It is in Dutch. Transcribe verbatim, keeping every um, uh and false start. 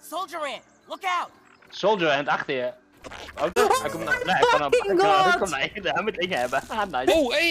Soldier ant, look out! Soldier ant achter je. Oh, hij komt naar... Nee, hij kan naar... Hij kan naar... Hij kan naar... Hij moet Inge hebben. Ah, nice. Oh, hey!